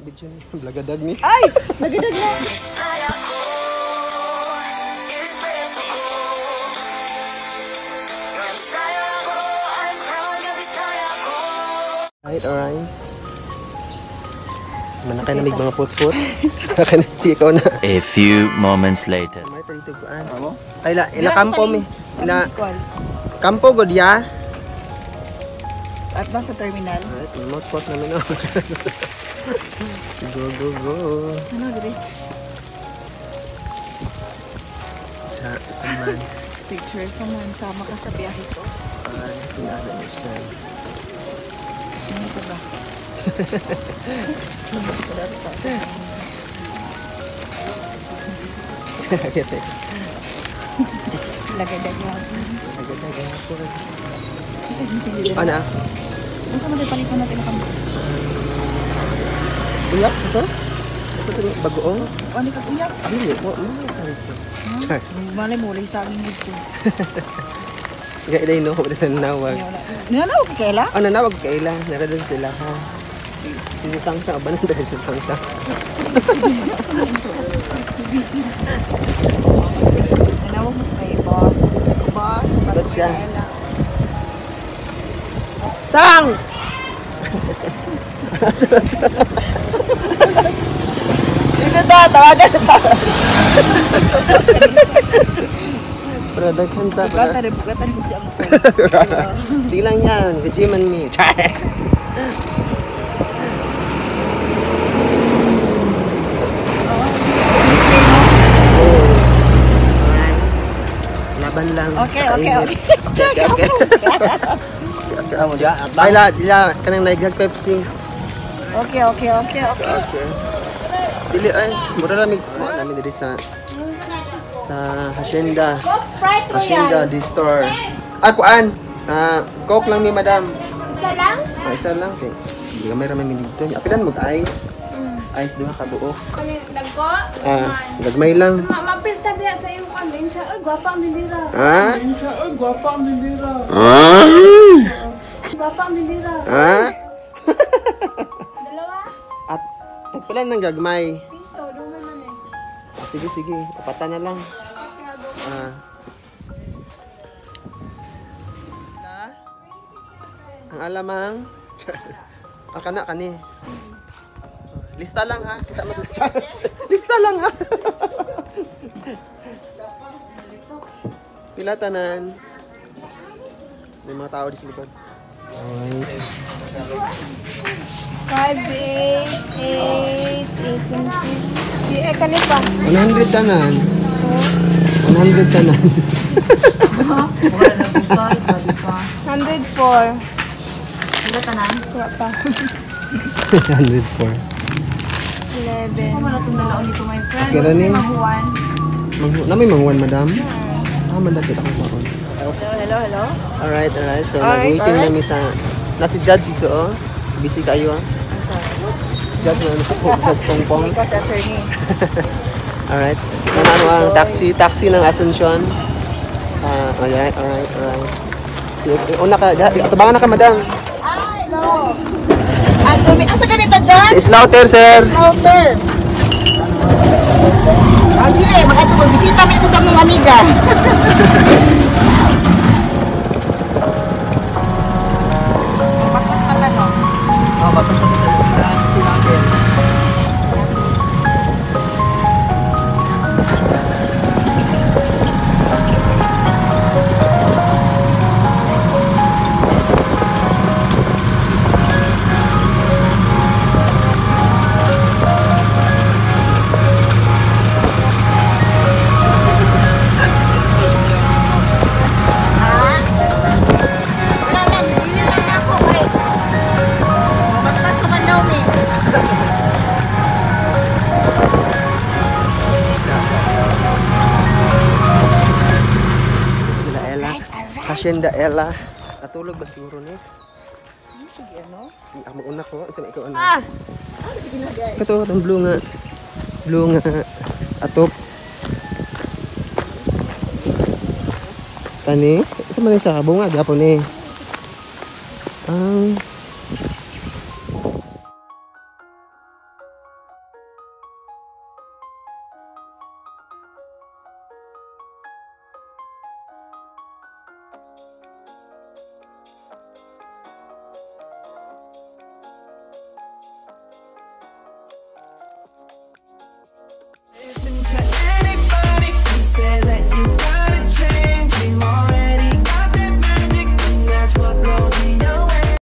video ni. Blagadag ni. Ay! Nagadag na! Alright. Manakay na may mga foot-foot. Nakanasi ikaw na. A few moments later. May talito ko ano? Ay ila kampo mi. Ila kampo god ya. At nasa terminal. Alright, remote spot namin ako. Go, go, go. Ano, dire? Sa man. Picture sama ka sa biyahe ko. Ay, pinala niya siya. Ano ito ba? Lagadag lang. Lagadag ako. Ano? Ano? Ano sa mga palitan natin ang kampo? Uyak ito? Ito bagoong? Ano ka uyak? Dili po. Malay mo, ulay sa akin dito. Gaya day no, nanawag. Nanawag ka kaila? Oh, nanawag kaila. Naradun sila ha. Sinusangsa ba na dahil sinusangsa? Nanawag mo kay boss. Boss, ba't siya? Kaila. Sang! Dito ta, tawagan ta. Product hanta. Bugatan ko siya mo. Sige lang yan, kajiman mi. Laban lang. Okay. Kamu dia. Ay la kanang laigag Pepsi. Okay. Dili ay mura lang namin diri sa Hacienda. Hacienda di store. Akuan. Coke lang mi madam. Isa lang? Isa lang kay. Di may ramay mi dito. Apilan mo ice. Ice duha ka buok. Dagko? Gagmay lang. Mapilta diya sa iyong kambing sa gwapa ang bindira. Gwapa ang bindira. Dalawa? At tagpila nang gagmay. Piso, dumay man eh. Sige. Apata na lang. Ang alamang. Kani. Lista lang ha. Kita mo lista lang ha. Pila tanan. May mga tao di sa likod. 5, 8, 18, 50. Kani pa? 100 tanan. 100 tanan. 104. Ano tanan? Kuha pa. 104. 11. Ako man itong nalaon dito, my friend. Kira ni? Mahuwan. Namay mangwan, madam? Mandapit ako sa on. Hello. Alright. So, nag-waiting namin sa... Nasi Judge ito, oh. Busy kayo, ah. Judge Pongpong. Because attorney. Alright. Ano ang taxi ng Asuncion. Alright. Una ka, tabangan na ka, madam. Hello. Asa ka nito, John? Si Slaughter, sir. Slaughter. Dili, mag-bisita mo ito sa mga amiga. Baklas pa tanong. Baklas pa tanong. Hacienda Ella. Natulog ba siguro ni? Sige, ano? Mag-una ko. Isa na ikaw ano? Ito, ang blue nga. Blue nga. Atop. Tani? Isa man siya. Bunga. Gapon eh.